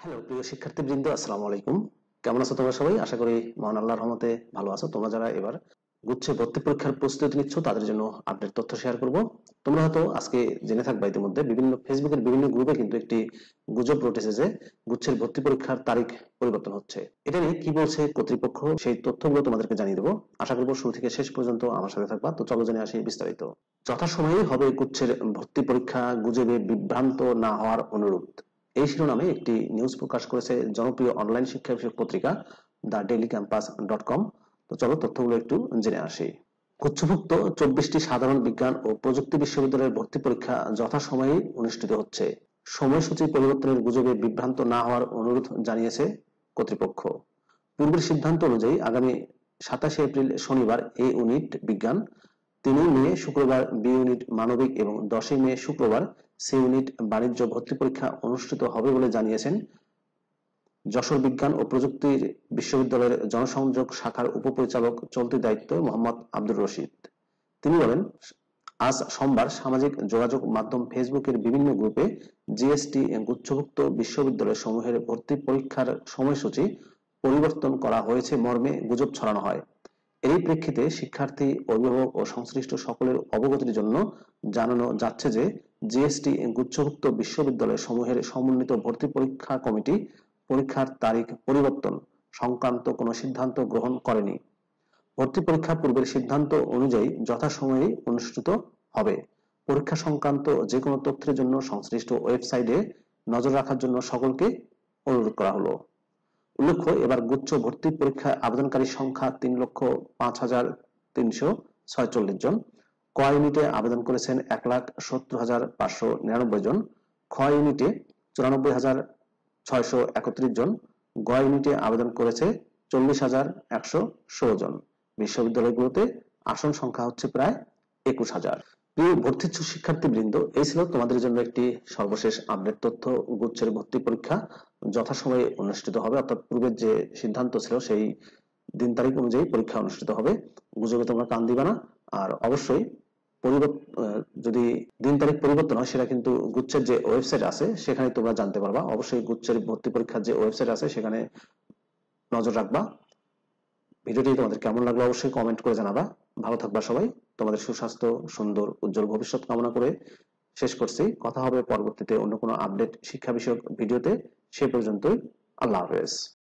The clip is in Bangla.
হ্যালো প্রিয় শিক্ষার্থীবৃন্দ, আসসালামু আলাইকুম। কেমন আছো তোমরা সবাই? আশা করি মহান আল্লাহর রহমতে ভালো আছো। তোমরা যারা এবার গুচ্ছে ভর্তি পরীক্ষার প্রস্তুতি নিচ্ছ তাদের জন্য আপডেট তথ্য শেয়ার করব। তোমরা হয়তো আজকে জেনে থাকবা ইতিমধ্যে বিভিন্ন ফেসবুকের বিভিন্ন গ্রুপে কিন্তু একটি গুজব রটেছে যে গুচ্ছের ভর্তি পরীক্ষার তারিখ পরিবর্তন হচ্ছে। এটা নিয়ে কি বলছে কর্তৃপক্ষ সেই তথ্যগুলো তোমাদেরকে জানিয়ে দেবো। আশা করবো শুরু থেকে শেষ পর্যন্ত আমার সাথে থাকবা। তো চলো জেনে আসি বিস্তারিত। যথাসময়ে হবে গুচ্ছের ভর্তি পরীক্ষা, গুজবে বিভ্রান্ত না হওয়ার অনুরোধ। এই শিরোনামে একটি নিউজ প্রকাশ করেছে জনপ্রিয় অনলাইন শিক্ষা বিষয়ক পত্রিকা thedailycampus.com। তো চলো তথ্যগুলো একটু জেনে আসি। গুচ্ছভুক্ত 24টি সাধারণ বিজ্ঞান ও প্রযুক্তি বিশ্ববিদ্যালয়ের ভর্তি পরীক্ষা যথাসময়ে অনুষ্ঠিত হচ্ছে। সময়সূচি পরিবর্তনের গুজবে বিভ্রান্ত না হওয়ার অনুরোধ জানিয়েছে কর্তৃপক্ষ। পূর্বের সিদ্ধান্ত অনুযায়ী আগামী 27 এপ্রিল শনিবার এ ইউনিট বিজ্ঞান, 3 মে শুক্রবার বি ইউনিট মানবিক এবং 10 মে শুক্রবার সি ইউনিট বাণিজ্য ভর্তি পরীক্ষা অনুষ্ঠিত হবে বলে জানিয়েছেন যশোর বিজ্ঞান ও প্রযুক্তি বিশ্ববিদ্যালয়ের জনসংযোগ শাখার উপপরিচালক চলতি দায়িত্ব মোহাম্মদ আব্দুর রশিদ। তিনি বলেন, আজ সোমবার সামাজিক যোগাযোগ মাধ্যম ফেসবুকের বিভিন্ন গ্রুপে জিএসটি গুচ্ছভুক্ত বিশ্ববিদ্যালয় সমূহের ভর্তি পরীক্ষার সময়সূচি পরিবর্তন করা হয়েছে মর্মে গুজব ছড়ানো হয়। এরই প্রেক্ষিতে শিক্ষার্থী, অভিভাবক ও সংশ্লিষ্ট সকলের অবগতির জন্য জানানো যাচ্ছে যে জিএসটি গুচ্ছভুক্ত বিশ্ববিদ্যালয় সমূহের সমন্বিত ভর্তি পরীক্ষা কমিটি পরীক্ষার তারিখ পরিবর্তন সংক্রান্ত কোনো সিদ্ধান্ত গ্রহণ করেনি। ভর্তি পরীক্ষা পূর্বের সিদ্ধান্ত অনুযায়ী যথাসময়ে অনুষ্ঠিত হবে। পরীক্ষা সংক্রান্ত যে কোনো তথ্যের জন্য সংশ্লিষ্ট ওয়েবসাইটে নজর রাখার জন্য সকলকে অনুরোধ করা হলো। উল্লেখ্য, এবার গুচ্ছ ভর্তি পরীক্ষায় আবেদনকারী সংখ্যা 3,05,346 জন। ক ইউনিটে আবেদন করেছেন 1,70,599 জন, খ ইউনিটে 94,631 জন, গ ইউনিটে আবেদন করেছে 40,116 জন। বিশ্ববিদ্যালয়গুলোতে আসন সংখ্যা হচ্ছে প্রায় 21,000। প্রিয় ভর্তিচ্ছু শিক্ষার্থীবৃন্দ, এই ছিল তোমাদের জন্য একটি সর্বশেষ আপডেট তথ্য। গুচ্ছের ভর্তি পরীক্ষা যথাসময়ে অনুষ্ঠিত হবে, অর্থাৎ পূর্বের যে সিদ্ধান্ত ছিল সেই দিন তারিখ অনুযায়ী পরীক্ষা অনুষ্ঠিত হবে। গুজবে তোমরা কান দিবা না। আর অবশ্যই যদি দিন তারিখ পরিবর্তন হয় সেটা কিন্তু গুচ্ছের যে ওয়েবসাইট আছে সেখানে তোমরা জানতে পারবা। অবশ্যই গুচ্ছের ভর্তি পরীক্ষার যে ওয়েবসাইট আছে সেখানে নজর রাখবা। ভিডিওটি তোমাদের কেমন লাগলো অবশ্যই কমেন্ট করে জানাবা। ভালো থাকবা সবাই। তোমাদের সুস্বাস্থ্য, সুন্দর, উজ্জ্বল ভবিষ্যৎ কামনা করে শেষ করছি। কথা হবে পরবর্তীতে অন্য কোনো আপডেট শিক্ষা বিষয়ক ভিডিওতে। সে পর্যন্তই আল্লাহ হাফেজ।